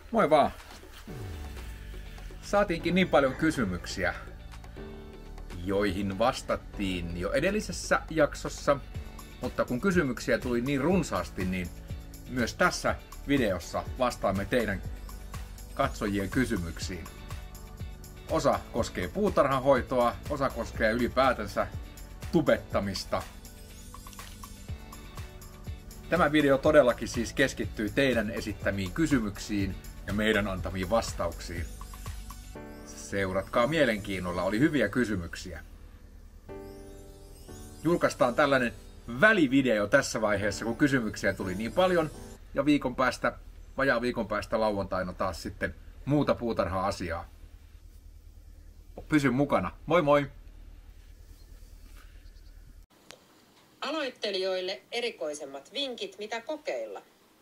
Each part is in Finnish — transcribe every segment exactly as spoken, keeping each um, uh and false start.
Moi vaan. Saatiinkin niin paljon kysymyksiä, joihin vastattiin jo edellisessä jaksossa, mutta kun kysymyksiä tuli niin runsaasti, niin myös tässä videossa vastaamme teidän katsojien kysymyksiin. Osa koskee puutarhanhoitoa, osa koskee ylipäätänsä tubettamista. Tämä video todellakin siis keskittyy teidän esittämiin kysymyksiin ja meidän antamiin vastauksiin. Seuratkaa mielenkiinnolla, oli hyviä kysymyksiä. Julkaistaan tällainen välivideo tässä vaiheessa, kun kysymyksiä tuli niin paljon, ja viikon päästä, vajaa viikon päästä lauantaina taas sitten muuta puutarha-asiaa. Pysy mukana. Moi moi! Aloittelijoille erikoisemmat vinkit, mitä kokeilla.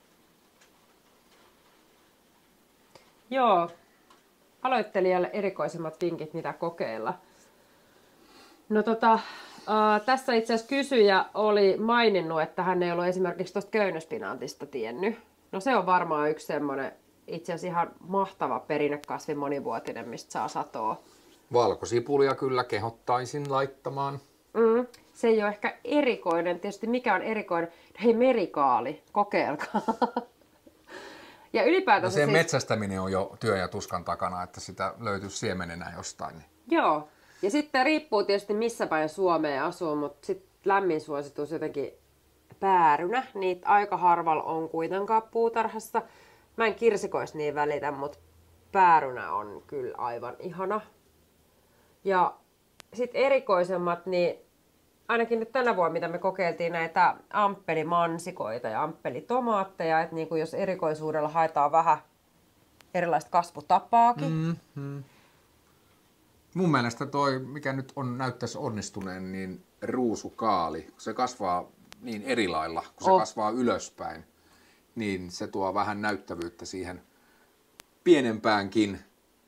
Joo, aloittelijalle erikoisemmat vinkit, mitä kokeilla. No tota, äh, tässä itse asiassa kysyjä oli maininnut, että hän ei ollut esimerkiksi tuosta köynnöspinaatista tiennyt. No se on varmaan yksi semmoinen itse asiassa ihan mahtava perinnekasvi monivuotinen, mistä saa satoa. Valkosipulia kyllä kehottaisin laittamaan. Mm, se ei ole ehkä erikoinen. Tietysti mikä on erikoinen? Hei, merikaali, kokeilkaa. Ja ylipäätänsä no sen siis... metsästäminen on jo työ ja tuskan takana, että sitä löytyy siemenenä jostain. Niin. Joo. Ja sitten riippuu tietysti missä päin Suomea asuu, mutta sitten lämmin suositus jotenkin päärynä. Niitä aika harvalla on kuitenkaan puutarhassa. Mä en kirsikoista niin välitä, mutta päärynä on kyllä aivan ihana. Ja sitten erikoisemmat, niin ainakin nyt tänä vuonna, mitä me kokeiltiin näitä amppelimansikoita ja amppelitomaatteja, että niin kuin jos erikoisuudella haetaan vähän erilaista kasvutapaakin. Mm-hmm. Mun mielestä toi, mikä nyt on, näyttäisi onnistuneen, niin ruusukaali, kun se kasvaa niin eri lailla, kun se oh. kasvaa ylöspäin, niin se tuo vähän näyttävyyttä siihen pienempäänkin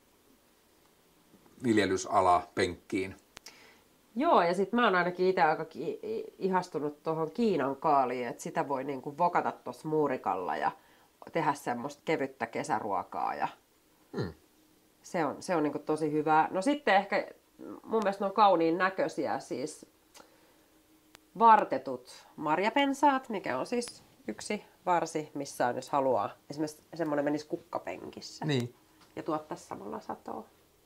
viljelysala penkkiin. Joo, ja sitten mä oon ainakin itse aika ki- ihastunut tuohon Kiinan kaaliin, että sitä voi niinku vokata tuossa muurikalla ja tehdä semmoista kevyttä kesäruokaa. Ja hmm. Se on, se on niinku tosi hyvää. No sitten ehkä mun mielestä ne on kauniin näköisiä, siis vartetut marjapensaat, mikä on siis yksi varsi, missä on, jos haluaa. Esimerkiksi semmoinen menisi kukkapenkissä niin. Ja tuottaisi samalla satoa.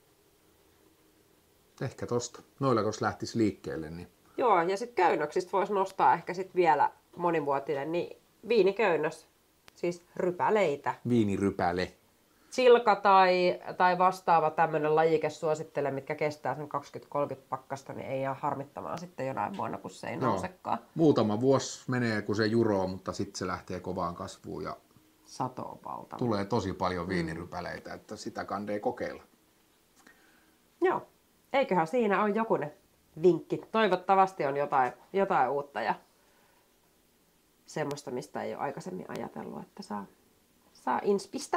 Ehkä tosta. Noilla jos lähtisi liikkeelle. Niin... Joo, ja sitten köynnöksistä voisi nostaa ehkä sit vielä monivuotinen, niin viiniköynnös, siis rypäleitä. Viinirypäle. Silka tai, tai vastaava tämmöinen lajike suosittelen, mitkä kestää sen kaksikymmentä kolmekymmentä pakkasta, niin ei jää harmittamaan sitten jonain vuonna, kun se ei no, nousekaan. Muutama vuosi menee, kun se juroo, mutta sitten se lähtee kovaan kasvuun ja sato on valtava. Tulee tosi paljon viinirypäleitä, mm. että sitä kandee kokeilla. Joo. Eiköhän siinä ole jokunen vinkki. Toivottavasti on jotain, jotain uutta ja semmoista, mistä ei ole aikaisemmin ajatellut, että saa, saa inspistä.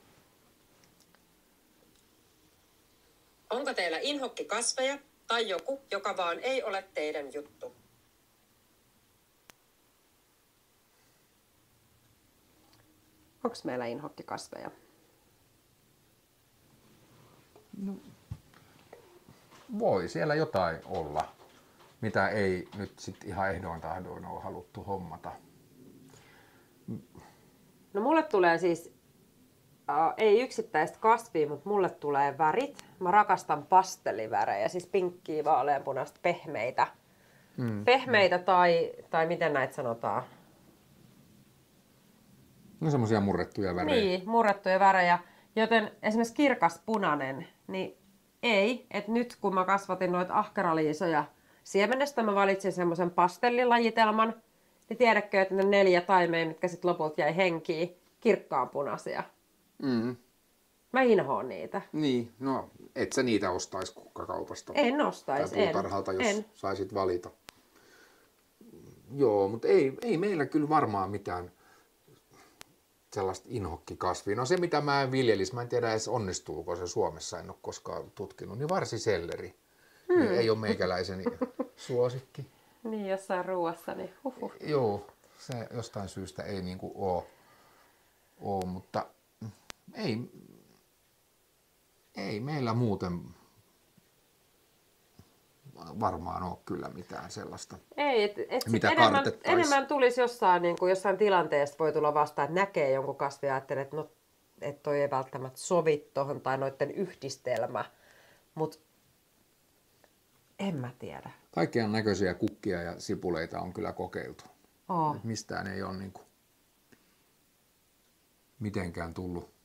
Onko teillä inhokkikasveja tai joku, joka vaan ei ole teidän juttu? Onko meillä inhokkikasveja? No. Voi siellä jotain olla, mitä ei nyt sit ihan ehdoin tahdoin ole haluttu hommata. No mulle tulee siis, äh, ei yksittäistä kasvia, mutta mulle tulee värit. Mä rakastan pastellivärejä, siis pinkkiä, vaaleanpunaista, pehmeitä. Mm. Pehmeitä tai, tai miten näitä sanotaan? No semmosia murrettuja värejä. Niin, murrettuja värejä. Joten esimerkiksi kirkas punainen, niin ei, että nyt kun mä kasvatin noita ahkeraliisoja siemenestä, mä valitsin semmoisen pastellilajitelman, niin tiedätkö, että ne neljä taimea, mitkä sitten lopulta jäi henkiin, kirkkaanpunaisia. Mm. Mä inhoon niitä. Niin, no et sä niitä ostais kukkakaupasta. En ostais, tai puutarhalta, en. jos en. saisit valita. Joo, mutta ei, ei meillä kyllä varmaan mitään sellaista inhokkikasvia. No se mitä mä en viljelis, mä en tiedä edes onnistuuko se Suomessa, en ole koskaan tutkinut, niin varsiselleri. Hmm. Ei ole meikäläiseni suosikki. Niin, jossain ruuassa, niin huhuh. Joo, se jostain syystä ei niinku oo, oo mutta ei, ei meillä muuten varmaan ole kyllä mitään sellaista, Ei, et, et mitä enemmän, kartettaisiin. enemmän tulisi jossain, niin kuin jossain tilanteessa voi tulla vastaan, että näkee jonkun kasvin ja ajattelee, että no, et toi ei välttämättä sovi tohon tai noitten yhdistelmä. Mutta en mä tiedä. Kaikkien näköisiä kukkia ja sipuleita on kyllä kokeiltu. Oh. Et mistään ei ole niinku mitenkään tullut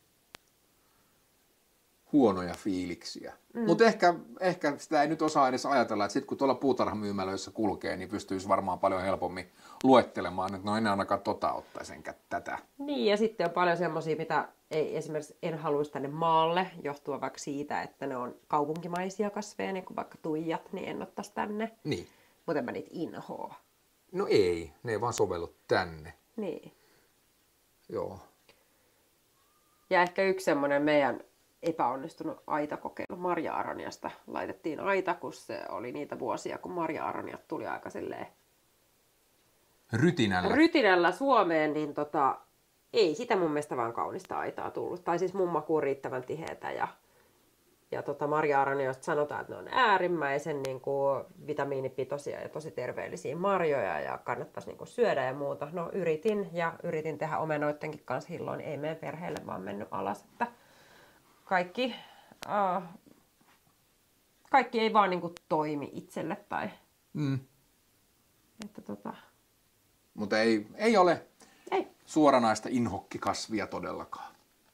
huonoja fiiliksiä. Mm. Mutta ehkä, ehkä sitä ei nyt osaa edes ajatella, että sitten kun tuolla puutarhamyymälöissä kulkee, niin pystyisi varmaan paljon helpommin luettelemaan, että no en ainakaan tota ottaisi enkä tätä. Niin, ja sitten on paljon semmoisia, mitä ei esimerkiksi en haluaisi tänne maalle, johtuen vaikka siitä, että ne on kaupunkimaisia kasveja, niin kuin vaikka tuijat, niin en ottaisi tänne. Niin. Mutta en mä niitä inhoa. No ei, ne ei vaan sovellu tänne. Niin. Joo. Ja ehkä yksi semmoinen meidän epäonnistunut aitakokeilu marja-aroniasta. Laitettiin aita, kun se oli niitä vuosia, kun marja-aroniat tuli aika silleen Rytinällä. rytinällä Suomeen, niin tota, ei sitä mun mielestä vaan kaunista aitaa tullut. Tai siis mun makuun riittävän tiheätä. Ja, ja tota marja-aronioista sanotaan, että ne on äärimmäisen niin kuin, vitamiinipitoisia ja tosi terveellisiä marjoja ja kannattaisi niin kuin, syödä ja muuta. No yritin ja yritin tehdä omenoittenkin kanssa hilloin. Ei meidän perheelle vaan mennyt alas. Että kaikki, uh, kaikki ei vaan niin kuin, toimi itselle. Tai, Mm. että, tota, Mutta ei, ei ole ei. suoranaista inhokkikasvia todellakaan.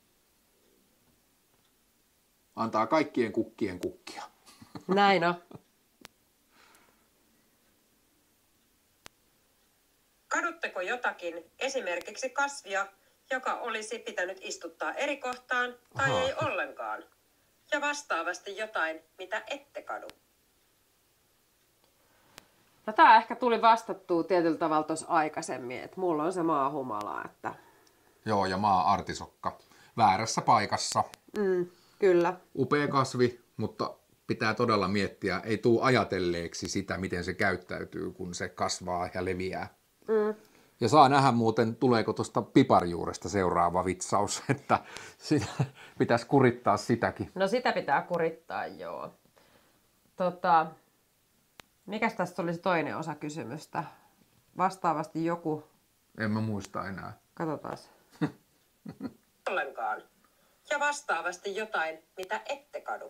Antaa kaikkien kukkien kukkia. Näin on. Kadutteko jotakin, esimerkiksi kasvia, joka olisi pitänyt istuttaa eri kohtaan tai Ahaa. ei ollenkaan? Ja vastaavasti jotain, mitä ette kadu. No tää ehkä tuli vastattua tietyllä tavalla tuossa aikaisemmin, että mulla on se maahumala, että Joo, ja maa-artisokka. Väärässä paikassa. mm, kyllä. Upea kasvi, mutta pitää todella miettiä, ei tuu ajatelleeksi sitä, miten se käyttäytyy, kun se kasvaa ja leviää. Mm. Ja saa nähdä muuten, tuleeko tuosta piparjuuresta seuraava vitsaus, että sitä, pitäisi kurittaa sitäkin. No sitä pitää kurittaa, joo. Tota, mikäs tästä olisi toinen osa kysymystä? Vastaavasti joku, En mä muista enää. katsotaan. Ollenkaan. Ja vastaavasti jotain, mitä ette kadu.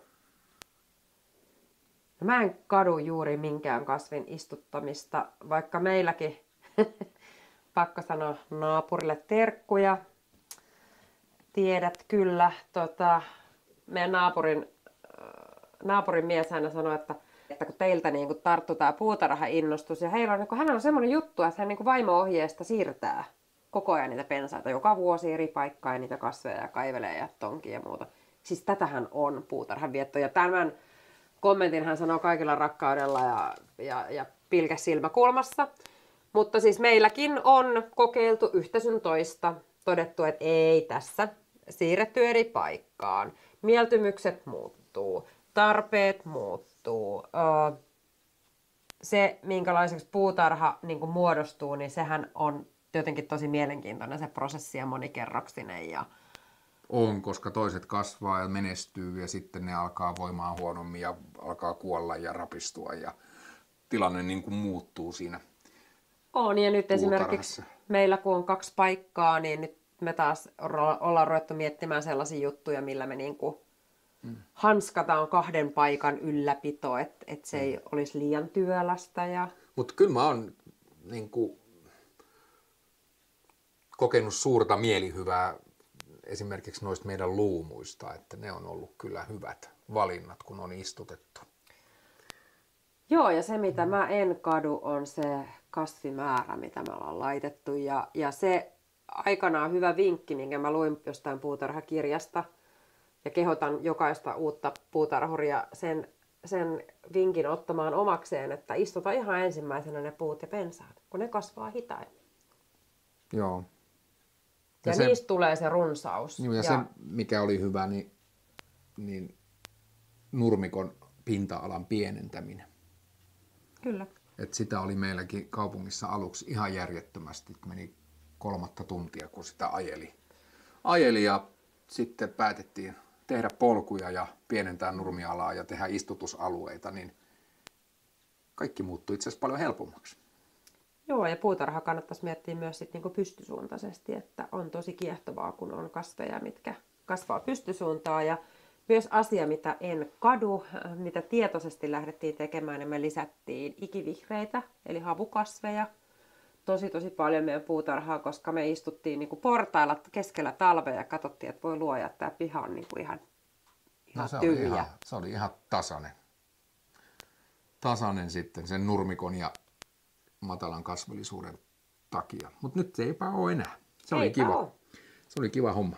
No mä en kadu juuri minkään kasvin istuttamista, vaikka meilläkin, pakko sanoa naapurille terkkuja. Tiedät kyllä, tota, meidän naapurin, naapurin mies aina sanoi, että, että kun teiltä niin kun tarttuu tämä puutarha-innostus, ja heillä on, niin kun, hänellä on semmoinen juttu, että hän niin kun vaimo-ohjeesta siirtää koko ajan niitä pensaita, joka vuosi eri paikkaa ja niitä kasveja ja kaivelee ja tonkia ja muuta. Siis tätähän on puutarhan vietto, ja tämän kommentin hän sanoo kaikilla rakkaudella ja, ja, ja pilkä silmäkulmassa. Mutta siis meilläkin on kokeiltu yhtä sun toista, todettu, että ei tässä, siirretty eri paikkaan, mieltymykset muuttuu, tarpeet muuttuu. Se, minkälaiseksi puutarha niin kuin muodostuu, niin sehän on jotenkin tosi mielenkiintoinen se prosessi ja monikerroksinen. Ja On, koska toiset kasvaa ja menestyy ja sitten ne alkaa voimaan huonommin ja alkaa kuolla ja rapistua ja tilanne niin kuin muuttuu siinä. on, ja nyt Puutarhassa. esimerkiksi meillä kun on kaksi paikkaa, niin nyt me taas ollaan ruvettu miettimään sellaisia juttuja, millä me niinku mm. hanskataan kahden paikan ylläpito, että et se mm. ei olisi liian työlästä. Ja Mutta kyllä mä oon niin kuin, kokenut suurta mielihyvää esimerkiksi noista meidän luumuista, että ne on ollut kyllä hyvät valinnat, kun on istutettu. Joo, ja se mitä mä en kadu on se kasvimäärä, mitä me ollaan laitettu. Ja, ja se aikanaan hyvä vinkki, minkä mä luin jostain puutarhakirjasta, ja kehotan jokaista uutta puutarhuria sen, sen vinkin ottamaan omakseen, että istuta ihan ensimmäisenä ne puut ja pensaat, kun ne kasvaa hitaimmin. Joo. Ja, ja se, niistä tulee se runsaus. Ja, ja se, mikä oli hyvä, niin, niin nurmikon pinta-alan pienentäminen. Kyllä. Et sitä oli meilläkin kaupungissa aluksi ihan järjettömästi. Meni kolmatta tuntia, kun sitä ajeli. Ajeli ja sitten päätettiin tehdä polkuja ja pienentää nurmialaa ja tehdä istutusalueita, niin kaikki muuttui itse asiassa paljon helpommaksi. Joo, ja puutarha kannattaisi miettiä myös sit niinku pystysuuntaisesti, että on tosi kiehtovaa, kun on kasveja, mitkä kasvaa pystysuuntaan. Ja myös asia, mitä en kadu, mitä tietoisesti lähdettiin tekemään, niin me lisättiin ikivihreitä, eli havukasveja, tosi tosi paljon meidän puutarhaa, koska me istuttiin niinku portailla keskellä talvea ja katsottiin, että voi luoja, että tämä piha on niinku ihan, ihan no, se tyhjä. Oli ihan, se oli ihan tasainen. Tasainen sitten sen nurmikon ja matalan kasvillisuuden takia. Mutta nyt se eipä ole enää. Se oli Eipä kiva. ole. Se oli kiva homma.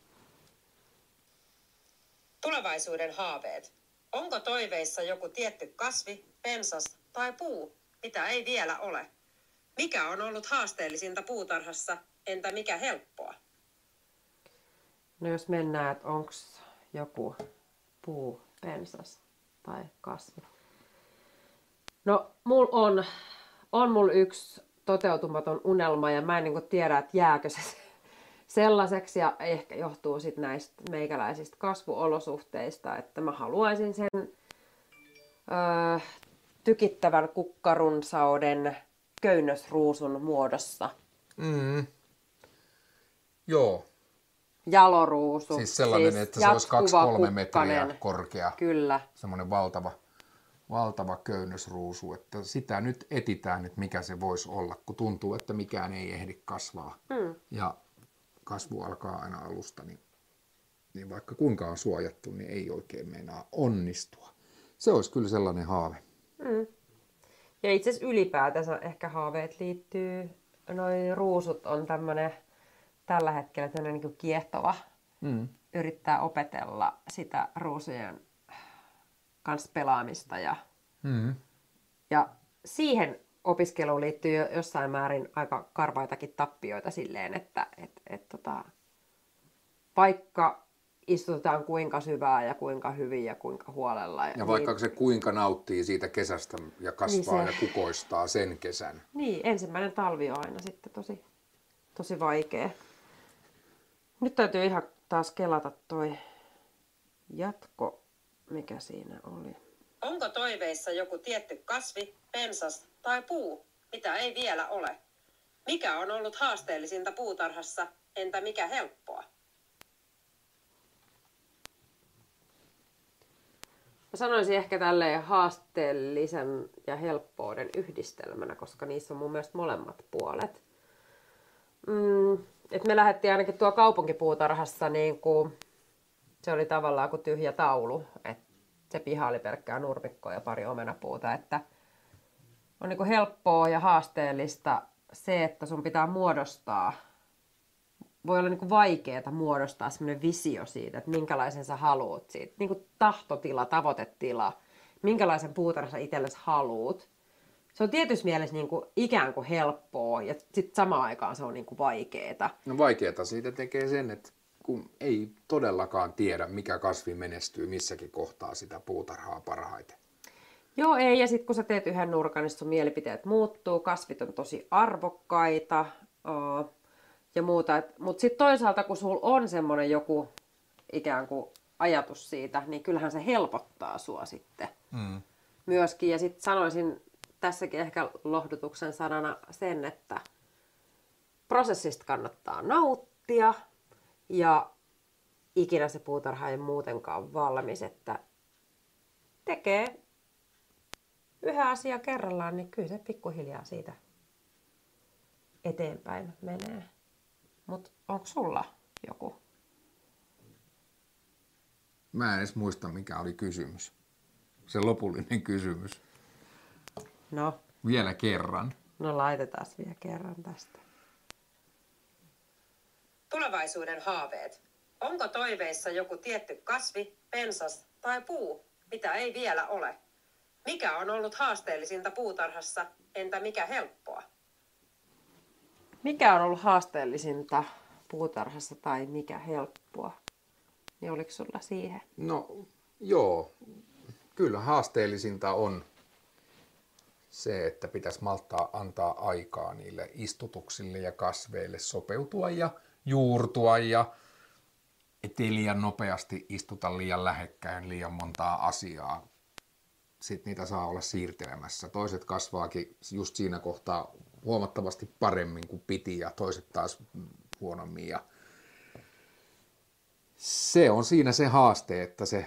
Tulevaisuuden haaveet. Onko toiveissa joku tietty kasvi, pensas tai puu, mitä ei vielä ole? Mikä on ollut haasteellisinta puutarhassa, entä mikä helppoa? No jos mennään, että onko joku puu, pensas tai kasvi. No mulla on, on mulla yksi toteutumaton unelma ja mä en niin kuin tiedä, että jääkö se sellaiseksi ja ehkä johtuu sit näistä meikäläisistä kasvuolosuhteista, että mä haluaisin sen öö, tykittävän kukkarunsauden köynnösruusun muodossa. Mm. Joo. Jaloruusu. Siis sellainen, siis että se olisi kaksi kolme metriä kukkanen. korkea. Kyllä. Semmoinen valtava, valtava köynnösruusu. Että sitä nyt etitään, että mikä se voisi olla, kun tuntuu, että mikään ei ehdi kasvaa. Mm. Ja kasvu alkaa aina alusta, niin, niin vaikka kuinka on suojattu, niin ei oikein meinaa onnistua. Se olisi kyllä sellainen haave. Mm. Ja itse asiassa ylipäätänsä ehkä haaveet liittyy, noi ruusut on tämmönen tällä hetkellä tämmönen niin kuin kiehtova. Mm. Yrittää opetella sitä ruusujen kanssa pelaamista ja, Mm. ja siihen opiskeluun liittyy jo jossain määrin aika karvaitakin tappioita silleen, että et, et, tota, vaikka istutetaan kuinka syvää ja kuinka hyvin ja kuinka huolella. Ja vaikka niin, se kuinka nauttii siitä kesästä ja kasvaa niin se, ja kukoistaa sen kesän. Niin, ensimmäinen talvi on aina sitten tosi, tosi vaikea. Nyt täytyy ihan taas kelata toi jatko, mikä siinä oli. Onko toiveissa joku tietty kasvi, pensas tai puu, mitä ei vielä ole? Mikä on ollut haasteellisinta puutarhassa, entä mikä helppoa? Mä sanoisin ehkä tälleen haasteellisen ja helppouden yhdistelmänä, koska niissä on mun mielestä molemmat puolet. Mm, et me lähdettiin ainakin tuo kaupunkipuutarhassa, niin kuin, se oli tavallaan kuin tyhjä taulu. Et se piha oli pelkkää nurmikkoa ja pari omenapuuta. Että on niin kuin helppoa ja haasteellista se, että sun pitää muodostaa, voi olla niin kuin vaikeaa muodostaa semmoinen visio siitä, että minkälaisen sä haluut siitä. Niin kuin tahtotila, tavoitetila, minkälaisen puutarhan sä itsellesi haluut. Se on tietysti mielessä niin kuin ikään kuin helppoa ja sitten samaan aikaan se on niin kuin vaikeeta. No vaikeata siitä tekee sen, että kun ei todellakaan tiedä, mikä kasvi menestyy missäkin kohtaa sitä puutarhaa parhaiten. Joo, ei. Ja sitten kun sä teet yhden nurkan, niin sun mielipiteet muuttuu. Kasvit on tosi arvokkaita uh, ja muuta. Mutta sitten toisaalta, kun sulla on semmoinen joku ikään kuin ajatus siitä, niin kyllähän se helpottaa sua sitten mm. myöskin. Ja sitten sanoisin tässäkin ehkä lohdutuksen sanana sen, että prosessista kannattaa nauttia ja ikinä se puutarha ei muutenkaan valmis, että tekee yhä asia kerrallaan, niin kyllä se pikkuhiljaa siitä eteenpäin menee. Mutta onko sulla joku? Mä en edes muista, mikä oli kysymys. Se lopullinen kysymys. No. Vielä kerran. No laitetaan vielä kerran tästä. Tulevaisuuden haaveet. Onko toiveissa joku tietty kasvi, pensas tai puu, mitä ei vielä ole? Mikä on ollut haasteellisinta puutarhassa, entä mikä helppoa? Mikä on ollut haasteellisinta puutarhassa tai mikä helppoa? Niin oliko sulla siihen? No joo, kyllä haasteellisinta on se, että pitäisi malttaa antaa aikaa niille istutuksille ja kasveille sopeutua ja juurtua ja ettei liian nopeasti istuta liian lähekkäin liian montaa asiaa. Sitten niitä saa olla siirtelemässä. Toiset kasvaakin just siinä kohtaa huomattavasti paremmin kuin piti ja toiset taas huonommin. Ja se on siinä se haaste, että se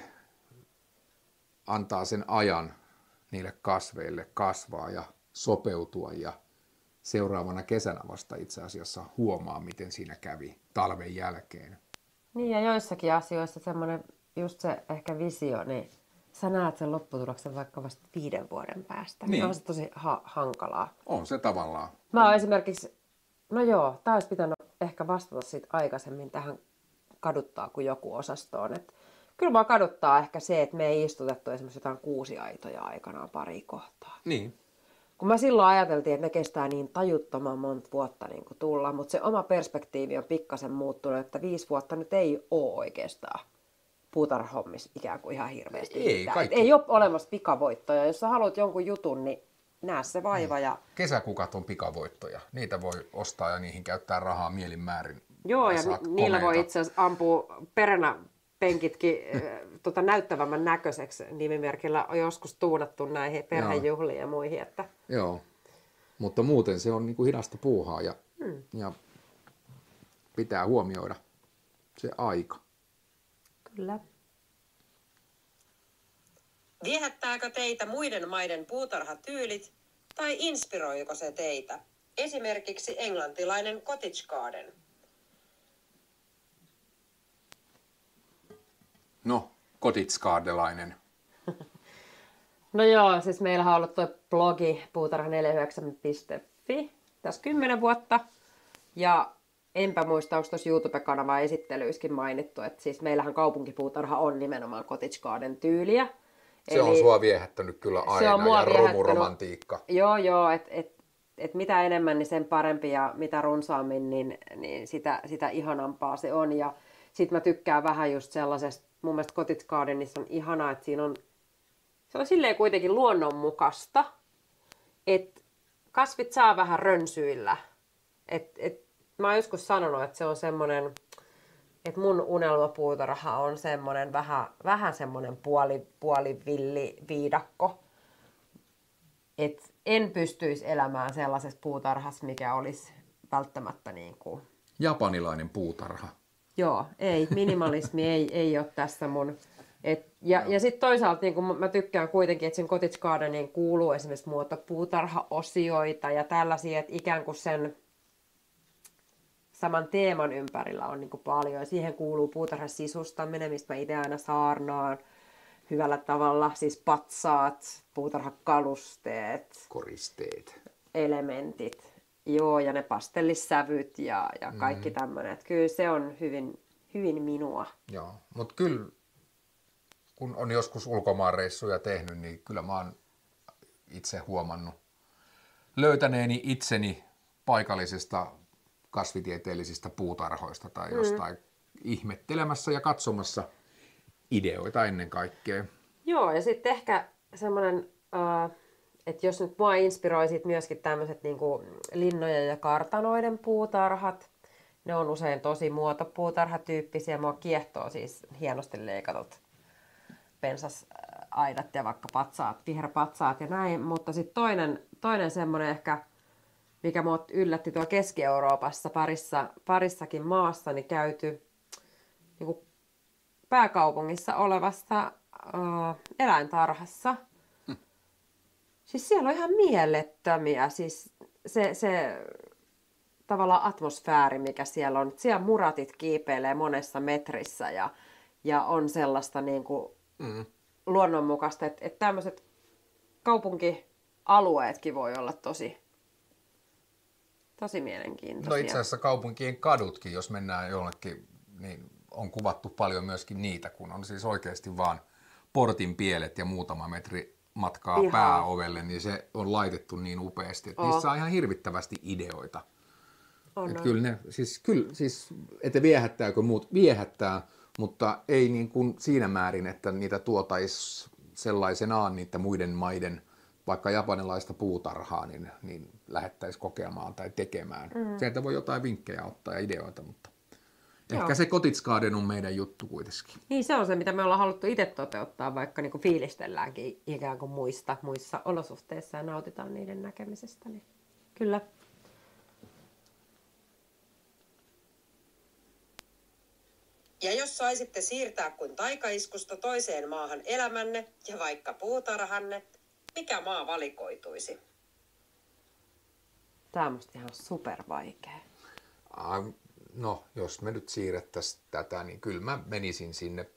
antaa sen ajan niille kasveille kasvaa ja sopeutua ja seuraavana kesänä vasta itse asiassa huomaa, miten siinä kävi talven jälkeen. Niin ja joissakin asioissa semmoinen just se ehkä visio, niin sä näet sen lopputuloksen vaikka vasta viiden vuoden päästä. Niin. On se tosi ha- hankalaa. On se tavallaan. Mä oon esimerkiksi, no joo, tää olisi pitänyt ehkä vastata siitä aikaisemmin tähän kaduttaa kuin joku osastoon. Et kyllä mua kaduttaa ehkä se, että me ei istutettu esimerkiksi jotain kuusiaitoja aikanaan pari kohtaa. Niin. Kun mä silloin ajateltiin, että ne kestää niin tajuttoman monta vuotta niin kuin tulla, mutta se oma perspektiivi on pikkasen muuttunut, että viisi vuotta nyt ei ole oikeastaan puutarhahommissa ikään kuin ihan hirveästi. Ei, kaikki. Ei ole olemassa pikavoittoja. Jos sä haluat jonkun jutun, niin näe se vaiva. Ja... Kesäkukat on pikavoittoja. Niitä voi ostaa ja niihin käyttää rahaa mielin määrin. Joo, ja ni- niillä voi itse asiassa ampua peränä penkitkin tota, näyttävämmän näköiseksi nimimerkillä on joskus tuunattu näihin perhejuhliin ja muihin. Että... Joo, mutta muuten se on niin kuin hidasta puuhaa ja, hmm. ja pitää huomioida se aika. Kyllä. Viehättääkö teitä muiden maiden puutarhatyylit tai inspiroiko se teitä? Esimerkiksi englantilainen cottage garden. No, cottage gardelainen. No joo, siis meillähän on ollut tuo blogi puutarha neljäkymmentäyhdeksän piste fi tässä kymmenen vuotta. Ja enpä muista, onko tuossa YouTube-kanavan esittelyissäkin mainittu, että siis meillähän kaupunkipuutarha on nimenomaan cottage garden tyyliä. Se Eli on sua viehättänyt kyllä aina on mua ja romuromantiikka. Joo, joo, että et, et mitä enemmän, niin sen parempi ja mitä runsaammin, niin, niin sitä, sitä ihanampaa se on. Ja sit mä tykkään vähän just sellaisesta, mun mielestä cottage gardenissa on ihanaa, että siinä on, se on silleen kuitenkin luonnonmukaista, että kasvit saa vähän rönsyillä. Et, et, mä oon joskus sanonut, että se on semmoinen, että mun unelmapuutarha on semmoinen vähän, vähän semmoinen puoli, puolivilli viidakko. Että en pystyisi elämään sellaisessa puutarhassa, mikä olisi välttämättä niin kuin... Japanilainen puutarha. Joo, ei, minimalismi ei, ei ole tässä mun... Et, ja ja sitten toisaalta niin kun mä tykkään kuitenkin, että sen cottage gardeniin kuuluu esimerkiksi muotopuutarha-osioita ja tällaisia, että ikään kuin sen saman teeman ympärillä on niin kuin paljon. Ja siihen kuuluu puutarhasisustaminen, mistä mä itse aina saarnaan hyvällä tavalla. Siis patsaat, puutarhakalusteet, koristeet, elementit. Joo, ja ne pastellissävyt ja, ja kaikki mm. tämmöinen. Kyllä se on hyvin, hyvin minua. Joo, mutta kyllä kun on joskus ulkomaanreissuja tehnyt, niin kyllä mä oon itse huomannut löytäneeni itseni paikallisista kasvitieteellisistä puutarhoista tai jostain mm. ihmettelemässä ja katsomassa ideoita ennen kaikkea. Joo, ja sitten ehkä semmoinen, että jos nyt mua inspiroi sit myöskin tämmöiset niinku linnojen ja kartanoiden puutarhat, ne on usein tosi muotopuutarhatyyppisiä. Mua kiehtoo siis hienosti leikatut pensasaidat ja vaikka patsaat, viherpatsaat ja näin. Mutta sitten toinen, toinen semmoinen ehkä, mikä mua yllätti tuolla Keski-Euroopassa parissa, parissakin maassa, niin käyty niin kuin pääkaupungissa olevassa uh, eläintarhassa. Hmm. Siis siellä on ihan mielettömiä. Siis se, se tavallaan atmosfääri, mikä siellä on. Siellä muratit kiipeilee monessa metrissä ja, ja on sellaista niin kuin mm. luonnonmukaista, että, että tämmöiset kaupunkialueetkin voi olla tosi, tosi mielenkiintoisia. No itse asiassa kaupunkien kadutkin, jos mennään jollekin, niin on kuvattu paljon myöskin niitä, kun on siis oikeasti vaan portin pielet ja muutama metri matkaa ihan pääovelle, niin se on laitettu niin upeasti, että oh. niissä on ihan hirvittävästi ideoita. On, että on. kyllä ne, siis, kyllä, siis, että viehättääkö muut, viehättää, mutta ei niin kuin siinä määrin, että niitä tuotaisi sellaisenaan niitä muiden maiden, vaikka japanilaista puutarhaa, niin, niin lähettäisiin kokemaan tai tekemään. Mm. Sieltä voi jotain vinkkejä ottaa ja ideoita, mutta Ehkä Joo. se Kotitskaden on meidän juttu kuitenkin. Niin se on se, mitä me ollaan haluttu itse toteuttaa, vaikka niin kuin fiilistelläänkin ikään kuin muista, muissa olosuhteissa ja nautitaan niiden näkemisestä. Niin kyllä. Ja jos saisitte siirtää kuin taikaiskusta toiseen maahan elämänne ja vaikka puutarhanne, mikä maa valikoituisi? Tämä on musta ihan super vaikea. Ah, no, jos me nyt siirrettäisiin tätä, niin kyllä mä menisin sinne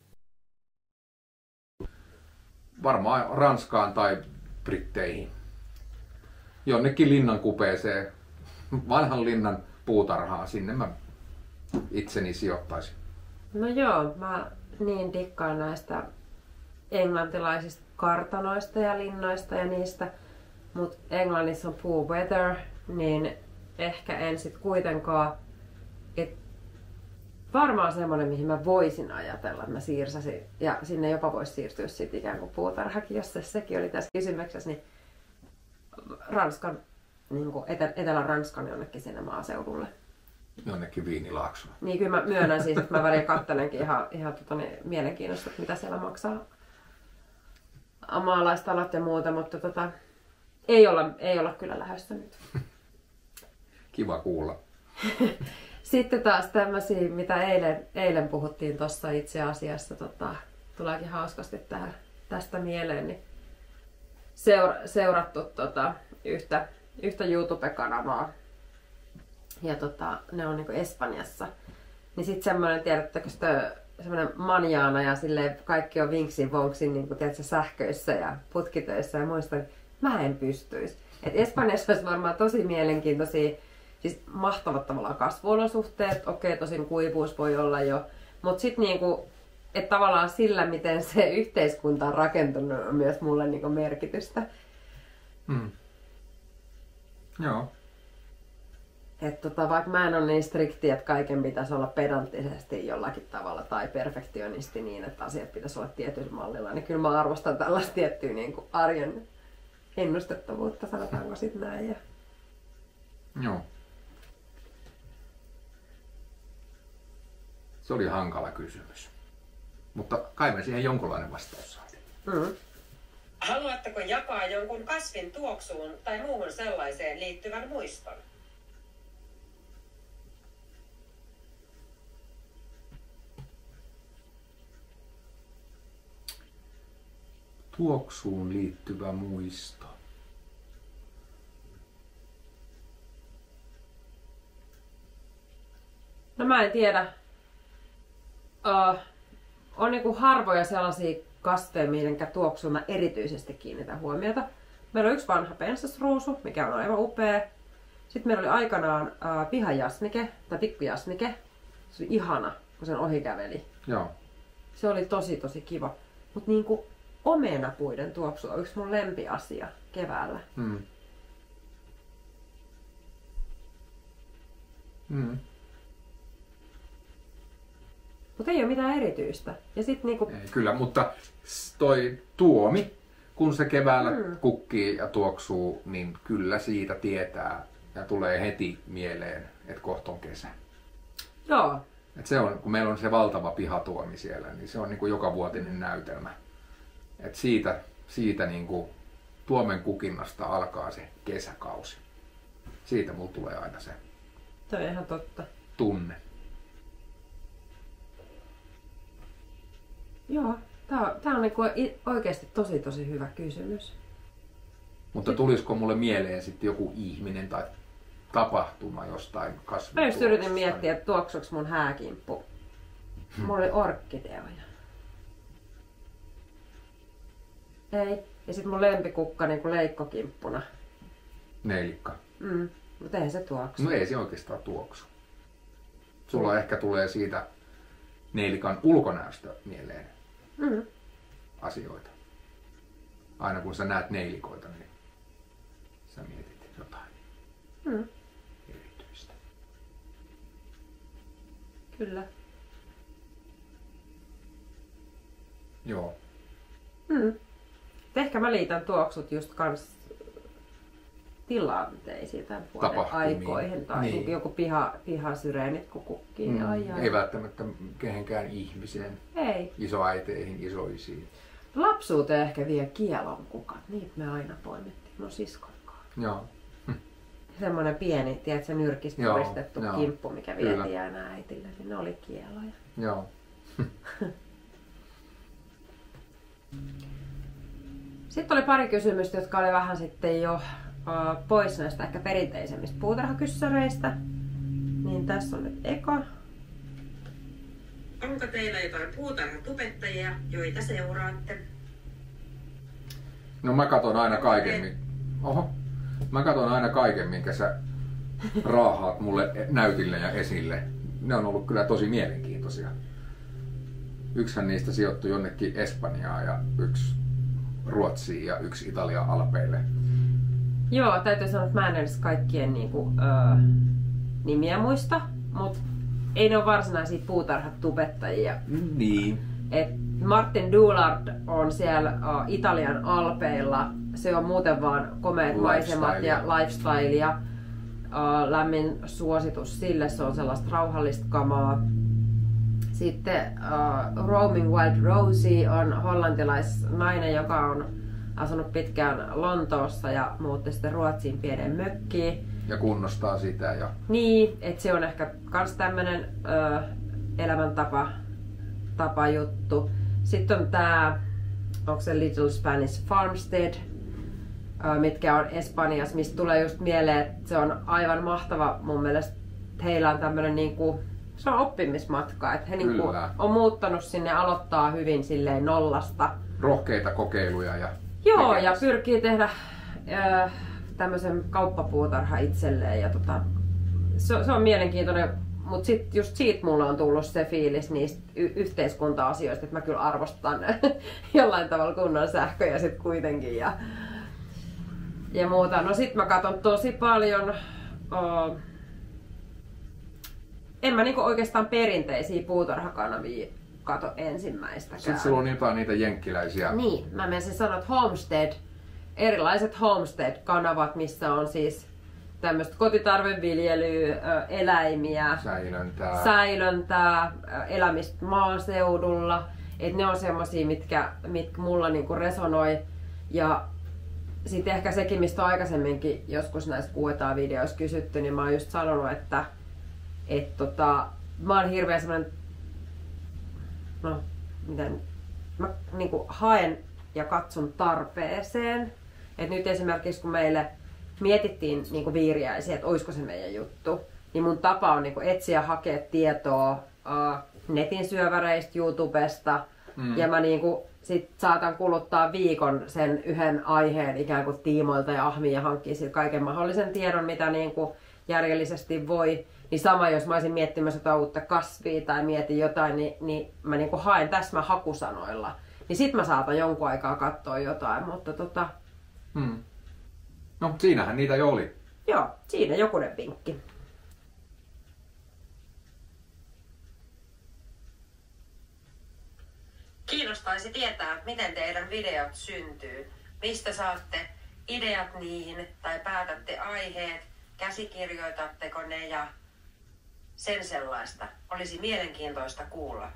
varmaan Ranskaan tai Britteihin. Jonnekin linnan kupeeseen, vanhan linnan puutarhaan, sinne mä itseni sijoittaisin. No joo, mä niin dikkaan näistä englantilaisista kartanoista ja linnoista ja niistä, mutta Englannissa on poor weather, niin ehkä en sit kuitenkaan, et varmaan semmoinen, mihin mä voisin ajatella, että mä siirsäsin, ja sinne jopa voisi siirtyä sit ikään kuin puutarhakin, jos se, sekin oli tässä kysymyksessä, niin Ranskan, niin kuin Etelä- Etelä-Ranskan jonnekin sinne maaseudulle. Jonnekin Viinilaaksoon. Niin kyllä mä myönnän siis, että mä välillä katselenkin ihan, ihan tota, niin, mielenkiinnosta, että mitä siellä maksaa maalaistalot ja muuta, mutta tota, ei, olla, ei olla kyllä lähdössä nyt. Kiva kuulla. Sitten taas tämmöisiä, mitä eilen, eilen puhuttiin tuossa itse asiassa, tota, tuleekin hauskasti tähän, tästä mieleen, niin seura, seurattu tota, yhtä, yhtä YouTube-kanavaa. Ja tota, ne on niinku Espanjassa. Niin sit semmoinen, tiedättekö sitä, semmoinen manjaana ja silleen kaikki on vinksin vonksin niinku, tiedätkö, sähköissä ja putkitöissä ja muista. Mä en pystyisi. Et Espanjassa olisi varmaan tosi mielenkiintoisia, siis mahtavat tavallaan kasvuolosuhteet. Okei, tosin kuivuus voi olla jo. Mut sit niinku, että tavallaan sillä, miten se yhteiskunta on rakentunut, on myös mulle niinku merkitystä. Mm. Joo. Että tota, vaikka mä en ole niin strikti, että kaiken pitäisi olla pedanttisesti jollakin tavalla tai perfektionisti niin, että asiat pitäisi olla tietyllä mallilla, niin kyllä mä arvostan tällaista tiettyä niin kuin arjen ennustettavuutta, sanotaanko sitten näin. Ja... Joo. Se oli hankala kysymys. Mutta kai me siihen jonkunlainen vastaus saatiin. Mm. Haluatteko jakaa jonkun kasvin tuoksuun tai muuhun sellaiseen liittyvän muiston? Tuoksuun liittyvä muisto. No mä en tiedä. Uh, on niinku harvoja sellaisia kasveja, minkä tuoksuun mä erityisesti kiinnitän huomiota. Meillä on yksi vanha pensasruusu, mikä on aivan upea. Sitten meillä oli aikanaan uh, pihajasmike, tai pikkujasmike. Se oli ihana, kun sen ohi käveli. Joo. Se oli tosi tosi kiva. Mutta niinku omenapuiden tuoksu on yksi mun lempiasia keväällä. Mm. Mm. Mutta ei ole mitään erityistä. Ja sit niinku... Ei, kyllä, mutta toi tuomi, kun se keväällä Mm. kukkii ja tuoksuu, niin kyllä siitä tietää ja tulee heti mieleen, että kohta on kesä. Joo. Et se on, kun meillä on se valtava pihatuomi siellä, niin se on niin kuin jokavuotinen näytelmä. Et siitä siitä niin kuin tuomen kukinnasta alkaa se kesäkausi. Siitä mulla tulee aina se Se on ihan totta. tunne. Joo. Tää on, tää on niinku i- oikeasti tosi tosi hyvä kysymys. Mutta tulisiko mulle mieleen sitten joku ihminen tai tapahtuma jostain kasvituoksesta? Mä just yritin miettiä, että tuoksuks mun hääkimppu. Mulla oli orkkideoja. Ei. Ja sit mun lempikukka niinku leikkokimppuna. Neilikka. Mm. Mutta eihän se tuoksu. No ei se oikeastaan tuoksu. Sulla ehkä tulee siitä neilikan ulkonäöstä mieleen Mm. asioita. Aina kun sä näet neilikoita, niin sä mietit jotain Mm. erityistä. Kyllä. Joo. Mm. Ehkä mä liitän tuoksut just kans tilanteisiin tai vuoden Tapahtumiin. aikoihin tai Niin. joku piha, pihasyreenit kun kukkii. Mm. Ai, ai. Ei välttämättä kehenkään ihmiseen, Ei. isoäiteihin, isoisiin. Lapsuuteen ehkä vie kielon kukat. Niitä me aina poimittiin mun siskonkaan. Joo. Semmoinen pieni, tiedätkö, nyrkistä Joo, puristettu joo. kimppu, mikä Kyllä. vietiin aina äitille. Niin ne oli kieloja. Joo. Sitten oli pari kysymystä, jotka oli vähän sitten jo uh, pois näistä ehkä perinteisemmistä puutarhakyssäreistä. Niin tässä on nyt eka. Onko teillä jotain puutarhatubettajia, joita seuraatte? No mä katon aina kaiken, mi- Oho. Mä katon aina kaiken, minkä sä raahaat mulle näytille ja esille. Ne on ollut kyllä tosi mielenkiintoisia. Yksihän niistä sijoittui jonnekin Espanjaan ja yksi Ruotsiin ja yksi Italian alpeille. Joo, täytyy sanoa, että mä en edes kaikkien niinku, öö, nimiä muista, mutta ei ne ole varsinaisia puutarhatubettajia. Niin. Et Martin Doulard on siellä uh, Italian alpeilla. Se on muuten vaan komeat maisemat ja lifestylea. Uh, lämmin suositus sille, se on sellaista rauhallista kamaa. Sitten uh, Roaming Wild Rosie on hollantilaisnainen, joka on asunut pitkään Lontoossa ja muutti sitten Ruotsiin pienen mökkiin. Ja kunnostaa sitä. Ja... Niin, että se on ehkä kans tämmönen ö, elämäntapa tapa juttu. Sitten on tää, onko se Little Spanish Farmstead, ö, mitkä on Espanjassa, mistä tulee just mieleen, että se on aivan mahtava mun mielestä. Heillä on tämmönen niinku, se on oppimismatka, että he niinku on muuttanut sinne, aloittaa hyvin silleen nollasta. Rohkeita kokeiluja ja Joo, tekemistä. ja pyrkii tehdä ö, tämmöisen kauppapuutarha itselleen. Ja tota, se, se on mielenkiintoinen, mutta sit just siitä mulla on tullut se fiilis niistä y- yhteiskunta-asioista, että mä kyllä arvostan jollain tavalla kunnon sähköjä sit kuitenkin ja, ja muuta. No sit mä katson tosi paljon, o, en mä niinku oikeastaan perinteisiä puutarhakanavia kato ensimmäistäkään. Sitten sulla on jotain niitä jenkkiläisiä. Niin, mä menisin sanoa, että Homestead, erilaiset Homestead-kanavat, missä on siis tämmöistä kotitarveviljelyä, ö, eläimiä, Säilöntää. säilöntää, ö, elämistä maaseudulla. Et ne on semmosia, mitkä, mitkä mulla niinku resonoi. Ja sitten ehkä sekin, mistä on aikaisemminkin joskus näissä Q and A-videoissa kysytty, niin mä oon just sanonut, että et tota, mä oon hirveän semmonen, no miten, mä niinku haen ja katson tarpeeseen. Et nyt esimerkiksi kun meille mietittiin niinku viiriäisiä, että olisiko se meidän juttu, niin mun tapa on niinku etsiä hakea tietoa uh, netin syöväreistä, YouTubesta, mm. ja mä niinku sit saatan kuluttaa viikon sen yhden aiheen ikään kuin tiimoilta ja ahmiin ja hankkia sit kaiken mahdollisen tiedon, mitä niinku järjellisesti voi. Niin sama, jos mä olisin miettimässä jotain uutta kasvia tai mietin jotain, niin, niin mä niinku haen täsmä hakusanoilla. Niin sit mä saatan jonkun aikaa katsoa jotain, mutta tota... Hmm. No, siinähän niitä jo oli. Joo, siinä jokunen vinkki. Kiinnostaisi tietää, miten teidän videot syntyy. Mistä saatte ideat niihin tai päätätte aiheet, käsikirjoitatteko ne ja sen sellaista. Olisi mielenkiintoista kuulla.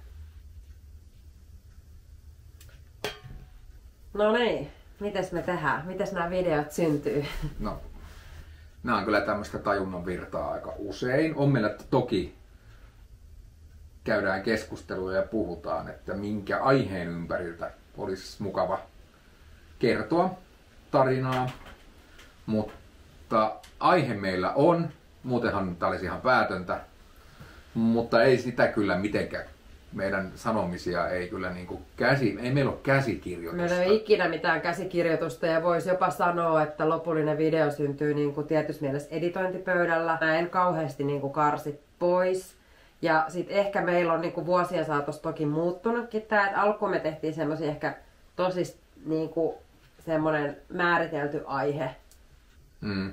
No niin, mites me tehdään? Mites nämä videot syntyy? No, nämä on kyllä tämmöistä tajunnan virtaa aika usein. On meillä toki käydään keskustelua ja puhutaan, että minkä aiheen ympäriltä olisi mukava kertoa tarinaa. Mutta aihe meillä on, muutenhan tämä olisi ihan päätöntä, mutta ei sitä kyllä mitenkään. Meidän sanomisia ei kyllä niinku käsi, ei meillä ole käsikirjoitusta. Meillä ei ole ikinä mitään käsikirjoitusta ja voisi jopa sanoa, että lopullinen video syntyy niin kuin tietyssä mielessä editointipöydällä. Mä en kauheasti niin kuin karsi pois. Ja sitten ehkä meillä on niin kuin vuosien saatossa toki muuttunutkin tää, että alkuun me tehtiin semmoisia ehkä tosi niin kuin semmoinen määritelty aihe. Mm.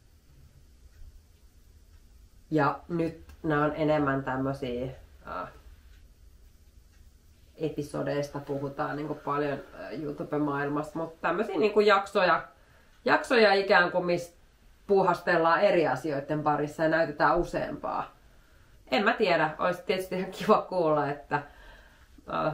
Ja nyt nämä on enemmän tämmöisiä äh, episodeista puhutaan niin kuin paljon YouTube-maailmassa, mutta tämmöisiä niin kuin jaksoja, jaksoja ikään kuin, mistä puuhastellaan eri asioiden parissa ja näytetään useampaa. En mä tiedä, olisi tietysti ihan kiva kuulla, että... Uh...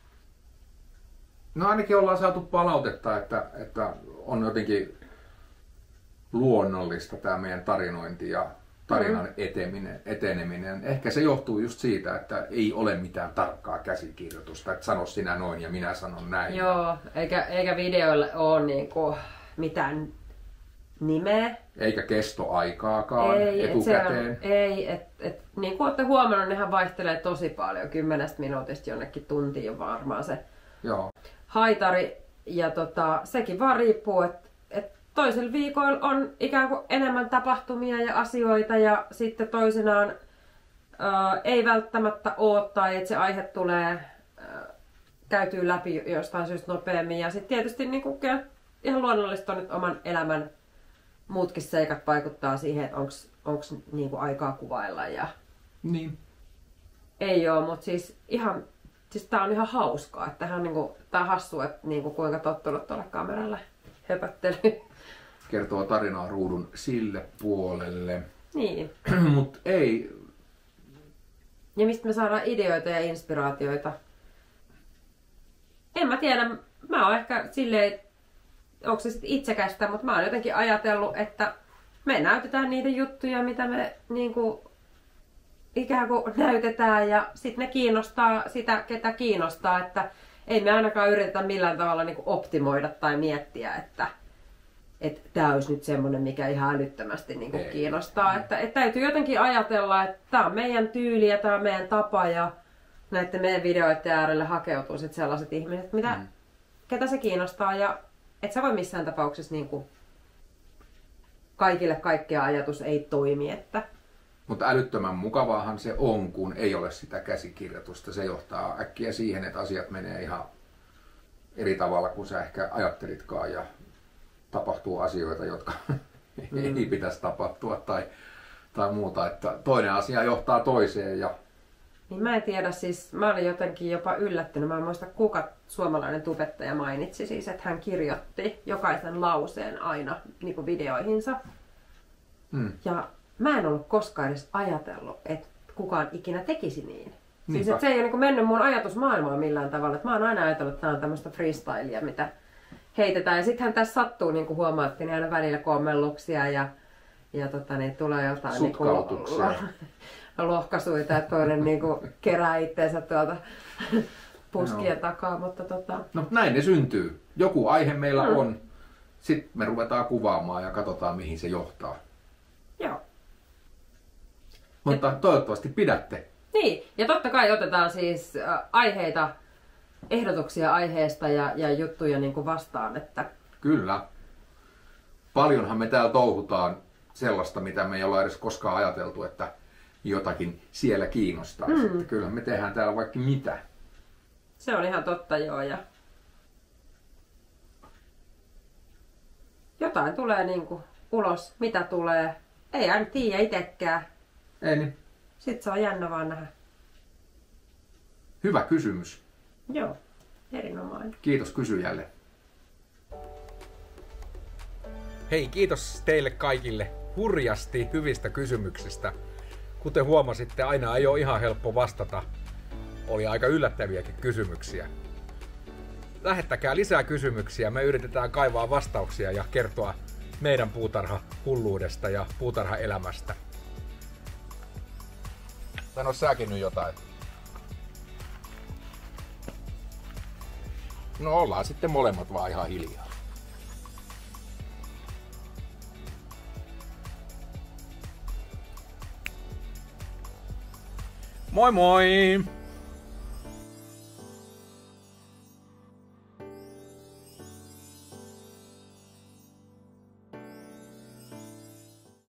No ainakin ollaan saatu palautetta, että, että on jotenkin luonnollista tämä meidän tarinointi ja tarinan mm. eteminen, eteneminen. Ehkä se johtuu just siitä, että ei ole mitään tarkkaa käsikirjoitusta, että sano sinä noin ja minä sanon näin. Joo, eikä, eikä videoille ole niinku mitään nimeä. Eikä kestoaikaakaan ei, etukäteen. Et on, ei, et, et, niin kuin olette huomannut, nehän vaihtelee tosi paljon. Kymmenestä minuutista jonnekin tuntiin varmaan se Joo. haitari. Ja tota, sekin vaan riippuu, että et toisella viikoilla on ikään kuin enemmän tapahtumia ja asioita ja sitten toisinaan ää, ei välttämättä ole tai että se aihe tulee ää, käytyy läpi jostain syystä nopeammin. Ja sitten tietysti niin kuin, ihan luonnollista on, että oman elämän muutkin seikat vaikuttaa siihen, että onko niinku aikaa kuvailla ja... Niin. Ei oo, mutta siis ihan... Siis tää on ihan hauskaa, että tähän on niinku... Tää on hassu, että niinku kuinka tottunut tuolle kameralle höpöttelyyn. Kertoo tarinaa ruudun sille puolelle. Niin. Mut ei... Ja mistä me saadaan ideoita ja inspiraatioita? En mä tiedä. Mä oon ehkä silleen... Onko se sitten itsekästä, mutta mä oon jotenkin ajatellut, että me näytetään niitä juttuja, mitä me niinku ikään kuin näytetään ja sitten ne kiinnostaa sitä, ketä kiinnostaa, että ei me ainakaan yritetä millään tavalla niinku optimoida tai miettiä, että että tää olisi nyt semmonen, mikä ihan älyttömästi niinku kiinnostaa. Että, että täytyy jotenkin ajatella, että tää on meidän tyyli ja tää on meidän tapa ja näiden meidän videoiden äärelle hakeutuu sit sellaiset ihmiset, mitä, mm. ketä se kiinnostaa ja et sä voi missään tapauksessa niinku kaikille kaikkea ajatus ei toimi, että... Mutta älyttömän mukavaahan se on, kun ei ole sitä käsikirjoitusta. Se johtaa äkkiä siihen, että asiat menee ihan eri tavalla kuin sä ehkä ajattelitkaan ja tapahtuu asioita, jotka mm. ei pitäisi tapahtua tai, tai muuta. Että toinen asia johtaa toiseen ja... Niin mä en tiedä, siis mä olin jotenkin jopa yllättynyt. Mä en muista kuka suomalainen tubettaja mainitsi siis, että hän kirjoitti jokaisen lauseen aina niin kuin videoihinsa. Mm. Ja mä en ollut koskaan edes ajatellut, että kukaan ikinä tekisi niin. Siis että se ei ole niin mennyt mun ajatusmaailmaan millään tavalla. Että mä oon aina ajatellut, että tää on tämmöistä freestylia, mitä heitetään. Ja sittenhän tässä sattuu, niin kuin huomaattiin, niin aina välillä kommelluksia ja, ja tota, niin tulee jotain... Sutkautuksia. Niin lohkaisuita, että toinen niinku kerää itteensä tuolta puskien no. takaa, mutta tota... No näin ne syntyy. Joku aihe meillä mm. on. Sitten me ruvetaan kuvaamaan ja katsotaan mihin se johtaa. Joo. Mutta ja... toivottavasti pidätte. Niin, ja totta kai otetaan siis aiheita, ehdotuksia aiheesta ja, ja juttuja niin kuin vastaan, että... Kyllä. Paljonhan me täällä touhutaan sellaista, mitä me ei olla edes koskaan ajateltu, että jotakin siellä kiinnostaa. Mm. Sitten kyllä me tehdään täällä vaikka mitä. Se on ihan totta, joo. Ja jotain tulee niinku ulos, mitä tulee. Ei aina tiedä itsekään. Ei niin. Sitten se on jännä vaan nähdä. Hyvä kysymys. Joo, erinomainen. Kiitos kysyjälle. Hei, kiitos teille kaikille hurjasti hyvistä kysymyksistä. Kuten huomasitte, aina ei ole ihan helppo vastata. Oli aika yllättäviäkin kysymyksiä. Lähettäkää lisää kysymyksiä, me yritetään kaivaa vastauksia ja kertoa meidän puutarhahulluudesta ja puutarhaelämästä. Sano säkin nyt jotain. No ollaan sitten molemmat vaan ihan hiljaa. Moi moi!